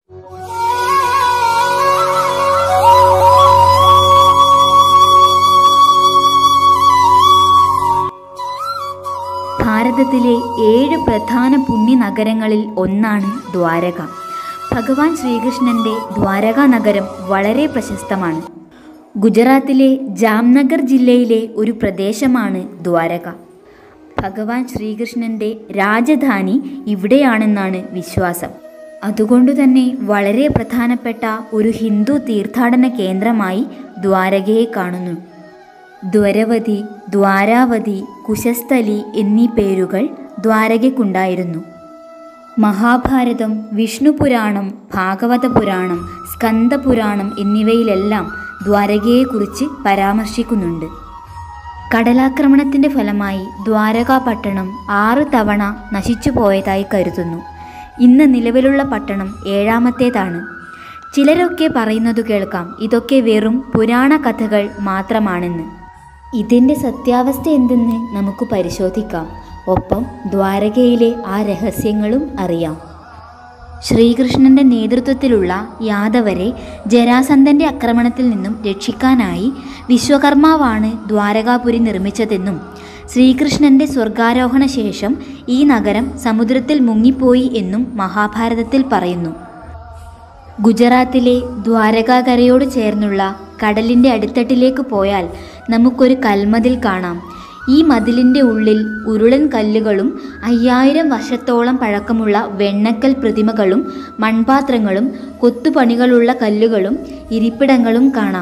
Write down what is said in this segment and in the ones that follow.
ഭാരതത്തിലെ 7 പ്രധാന പുണ്യനഗരങ്ങളിൽ ഒന്നാണ് ദ്വാരക. ഭഗവാൻ ശ്രീകൃഷ്ണന്റെ ദ്വാരകാ നഗരം വളരെ പ്രശസ്തമാണ്. ഗുജറാത്തിലെ ജാംനഗർ ജില്ലയിലെ ഒരു പ്രദേശമാണ് ദ്വാരക. ഭഗവാൻ ശ്രീകൃഷ്ണന്റെ രാജധാനി ഇവിടെയാണെന്നാണ് വിശ്വാസം. അതുകൊണ്ടുതന്നെ വളരെ പ്രധാനപ്പെട്ട ഒരു ഹിന്ദു തീർത്ഥാടന കേന്ദ്രമായി ദ്വാരകയെ കാണുന്നു. ദ്വരവതി, ദ്വാരാവതി, കുശസ്ഥലി എന്നീ പേരുകൾ ദ്വാരകയ്ക്കുണ്ടായിരുന്നു. മഹാഭാരതം, വിഷ്ണുപുരാണം, ഭാഗവത പുരാണം, സ്കന്ദപുരാണം എന്നിവയിലെല്ലാം ദ്വാരകയെക്കുറിച്ച് പരാമർശിക്കുന്നുണ്ട്. കടലാക്രമണത്തിൻ്റെ ഫലമായി ദ്വാരകാ പട്ടണം 6 തവണ നശിച്ചുപോയതായി കരുതുന്നു. ഇന്ന് നിലവിലുള്ള പട്ടണം 7ാമത്തേതാണ്. ചിലരൊക്കെ പറയുന്നതു കേൾക്കാം, ഇതൊക്കെ വെറും പുരാണ കഥകൾ മാത്രമാണെന്ന്. ഇതിൻ്റെ സത്യാവസ്ഥ എന്തെന്ന് നമുക്ക് പരിശോധിക്കാം. ഒപ്പം ദ്വാരകയിലെ ആ രഹസ്യങ്ങളും അറിയാം. ശ്രീകൃഷ്ണന്റെ നേതൃത്വത്തിലുള്ള യാദവരെ ജരാസന്ധന്റെ ആക്രമണത്തിൽ നിന്നും രക്ഷിക്കാനായി വിശ്വകർമാവാണ് ദ്വാരകാപുരി നിർമ്മിച്ചതെന്നും ശ്രീകൃഷ്ണന്റെ സ്വർഗാരോഹണ ശേഷം ഈ നഗരം സമുദ്രത്തിൽ മുങ്ങിപ്പോയി എന്നും മഹാഭാരതത്തിൽ പറയുന്നു. ഗുജറാത്തിലെ ദ്വാരകാകരയോട് ചേർന്നുള്ള കടലിൻ്റെ അടിത്തട്ടിലേക്ക് പോയാൽ നമുക്കൊരു കൽമതിൽ കാണാം. ഈ മതിലിൻ്റെ ഉള്ളിൽ ഉരുളൻ കല്ലുകളും 5000 വർഷത്തോളം പഴക്കമുള്ള വെണ്ണക്കൽ പ്രതിമകളും മൺപാത്രങ്ങളും കൊത്തുപണികളുള്ള കല്ലുകളും ഇരിപ്പിടങ്ങളും കാണാം.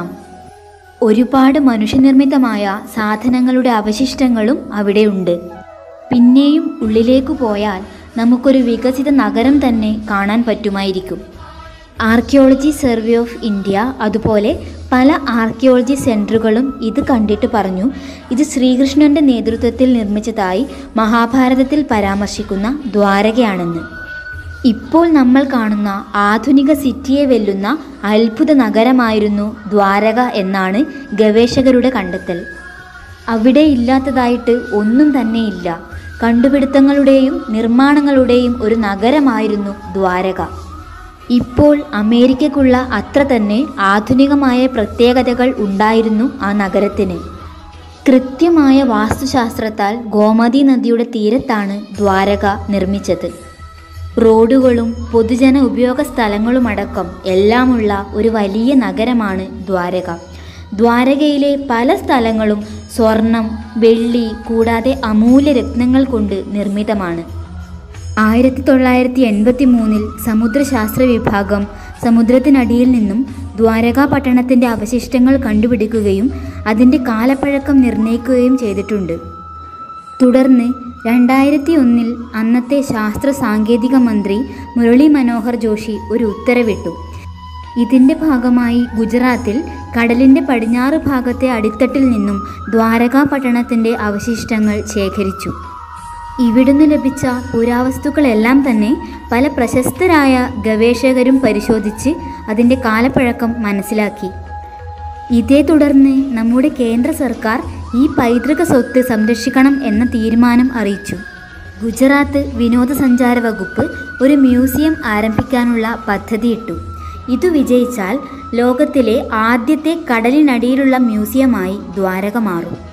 ഒരുപാട് മനുഷ്യനിർമ്മിതമായ സാധനങ്ങളുടെ അവശിഷ്ടങ്ങളും അവിടെയുണ്ട്. പിന്നെയും ഉള്ളിലേക്ക് പോയാൽ നമുക്കൊരു വികസിത നഗരം തന്നെ കാണാൻ പറ്റുമായിരിക്കും. ആർക്കിയോളജി സർവേ ഓഫ് ഇന്ത്യ അതുപോലെ പല ആർക്കിയോളജി സെൻറ്ററുകളും ഇത് കണ്ടിട്ട് പറഞ്ഞു, ഇത് ശ്രീകൃഷ്ണന്റെ നേതൃത്വത്തിൽ നിർമ്മിച്ചതായി മഹാഭാരതത്തിൽ പരാമർശിക്കുന്ന ദ്വാരകയാണെന്ന്. ഇപ്പോൾ നമ്മൾ കാണുന്ന ആധുനിക സിറ്റിയെ വെല്ലുന്ന അത്ഭുത നഗരമായിരുന്നു ദ്വാരക എന്നാണ് ഗവേഷകരുടെ കണ്ടെത്തൽ. അവിടെ ഇല്ലാത്തതായിട്ട് ഒന്നും തന്നെയില്ല. കണ്ടുപിടുത്തങ്ങളുടെയും നിർമ്മാണങ്ങളുടെയും ഒരു നഗരമായിരുന്നു ദ്വാരക. ഇപ്പോൾ അമേരിക്കയ്ക്കുള്ള അത്ര തന്നെ ആധുനികമായ പ്രത്യേകതകൾ ഉണ്ടായിരുന്നു ആ നഗരത്തിന്. കൃത്യമായ വാസ്തുശാസ്ത്രത്താൽ ഗോമതി നദിയുടെ തീരത്താണ് ദ്വാരക നിർമ്മിച്ചത്. റോഡുകളും പൊതുജന ഉപയോഗ സ്ഥലങ്ങളുമടക്കം എല്ലാമുള്ള ഒരു വലിയ നഗരമാണ് ദ്വാരക. ദ്വാരകയിലെ പല സ്ഥലങ്ങളും സ്വർണം, വെള്ളി കൂടാതെ അമൂല്യ രത്നങ്ങൾ കൊണ്ട് നിർമ്മിതമാണ്. 1983 സമുദ്രശാസ്ത്ര വിഭാഗം സമുദ്രത്തിനടിയിൽ നിന്നും ദ്വാരകാ പട്ടണത്തിൻ്റെ അവശിഷ്ടങ്ങൾ കണ്ടുപിടിക്കുകയും അതിൻ്റെ കാലപ്പഴക്കം നിർണ്ണയിക്കുകയും ചെയ്തിട്ടുണ്ട്. തുടർന്ന് 2001 അന്നത്തെ ശാസ്ത്ര സാങ്കേതിക മന്ത്രി മുരളി മനോഹർ ജോഷി ഒരു ഉത്തരവിട്ടു. ഇതിൻ്റെ ഭാഗമായി ഗുജറാത്തിൽ കടലിൻ്റെ പടിഞ്ഞാറ് ഭാഗത്തെ അടിത്തട്ടിൽ നിന്നും ദ്വാരകാ പട്ടണത്തിൻ്റെ അവശിഷ്ടങ്ങൾ ശേഖരിച്ചു. ഇവിടുന്ന് ലഭിച്ച പുരാവസ്തുക്കളെല്ലാം തന്നെ പല പ്രശസ്തരായ ഗവേഷകരും പരിശോധിച്ച് അതിൻ്റെ കാലപ്പഴക്കം മനസ്സിലാക്കി. ഇതേ തുടർന്ന് നമ്മുടെ കേന്ദ്ര സർക്കാർ ഈ പൈതൃക സ്വത്ത് സംരക്ഷിക്കണം എന്ന തീരുമാനം അറിയിച്ചു. ഗുജറാത്ത് വിനോദസഞ്ചാര വകുപ്പ് ഒരു മ്യൂസിയം ആരംഭിക്കാനുള്ള പദ്ധതിയിട്ടു. ഇതു വിജയിച്ചാൽ ലോകത്തിലെ ആദ്യത്തെ കടലിനടിയിലുള്ള മ്യൂസിയമായി ദ്വാരക മാറും.